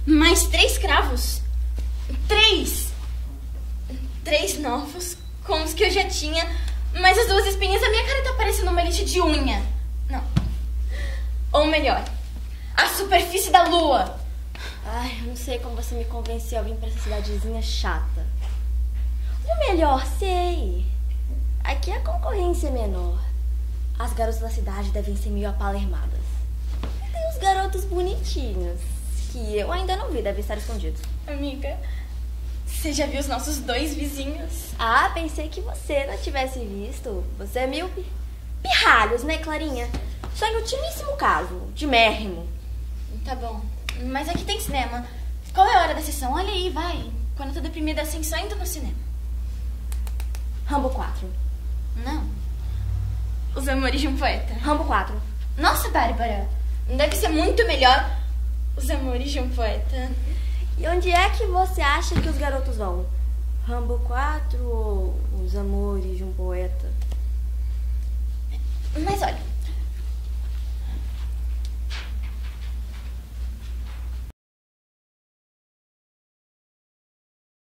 Mais 3 cravos. 3 novos, com os que eu já tinha. Mas as 2 espinhas, a minha cara tá parecendo uma lixa de unha. Não. Ou melhor, a superfície da lua. Ai, eu não sei como você me convenceu a vir pra essa cidadezinha chata. Ou melhor, sei. Aqui a concorrência é menor. As garotas da cidade devem ser meio apalermadas. E tem os garotos bonitinhos, que eu ainda não vi, devem estar escondidos. Amiga, você já viu os nossos 2 vizinhos? Ah, pensei que você não tivesse visto. Você é míope. Pirralhos, né, Clarinha? Só em ultimíssimo caso, de mérrimo. Tá bom, mas aqui tem cinema. Qual é a hora da sessão? Olha aí, vai. Quando eu tô deprimida assim, só indo no cinema. Rambo 4. Não. Os Amores de um Poeta. Rambo 4. Nossa, Bárbara, deve ser muito melhor Os Amores de um Poeta. E onde é que você acha que os garotos vão? Rambo 4 ou Os Amores de um Poeta?